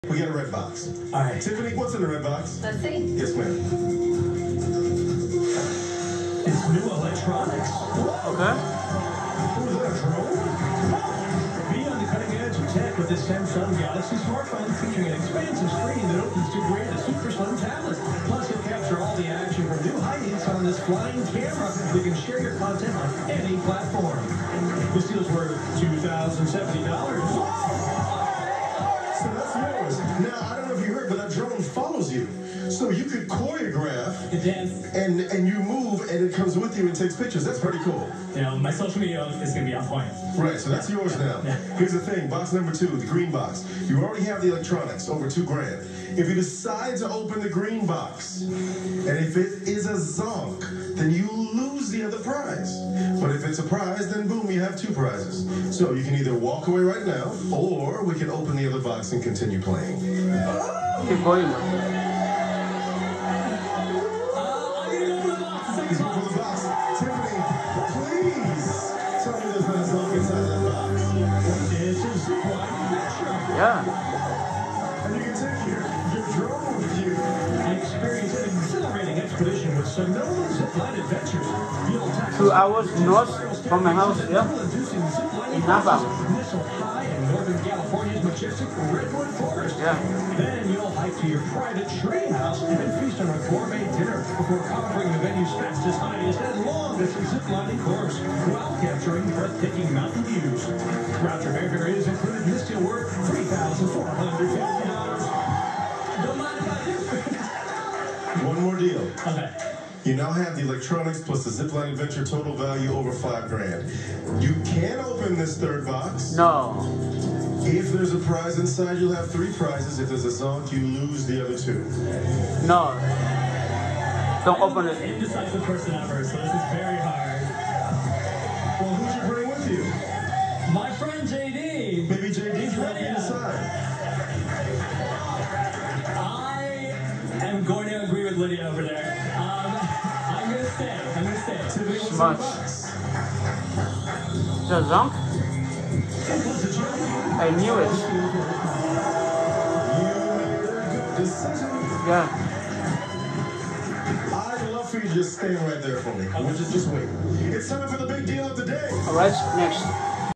We got a red box. All right. Tiffany, what's in the red box? Let's see. Yes, ma'am. It's new electronics. Okay. Was that a drone? Be on the cutting edge of tech with this Samsung Galaxy smartphone featuring an expansive screen that opens to create a super slim tablet. Plus, you'll capture all the action from new heights on this flying camera. You can share your content on any platform. This deal's worth $2,070. So that's yours. Now, I don't know if you heard, but that drone follows you. So you could choreograph and you move and it comes with you and takes pictures. That's pretty cool. You know, my social media is going to be on point. Right, so that's yours now. Here's the thing, box number 2, the green box. You already have the electronics, over $2,000. If you decide to open the green box, and if it is a zonk, then you lose the other prize. But if it's a prize, then boom, you have 2 prizes. So you can either walk away right now, or we can open the other box and continue playing. Keep going. He's going for the box. Tiffany, please tell me there's not a zonk inside that box. This is Yeah. And you can take your drone with you. experience an exhilarating expedition with Sonoma Zipline Adventures. 2 hours north from my house, yeah. In Napa. Nestled high in Northern California's majestic redwood forest. Yeah. Then you'll hike to your private tree house and feast on a gourmet dinner before conquering the venue's fastest, highest, and longest ziplining course while capturing breathtaking mountain views. Round trip airfare is included in this deal worth $3,450. Don't mind if I do. One more deal. Okay. You now have the electronics plus the zipline adventure total value over $5,000. You can open this third box. No. If there's a prize inside, you'll have 3 prizes. If there's a zonk, you lose the other 2. No. Don't open it. Indecisive person ever, so this is very hard. Well, who'd you bring with you? My friend JD. Maybe JD can help you decide. I am going to agree with Lydia over there. I'm going to stay. Tiffany, what's in the Smart. box? The zonk? I knew it. You made a good decision. Yeah. I'd love for you to just stand right there for me. Just wait. It's time for the big deal of the day. Alright, next.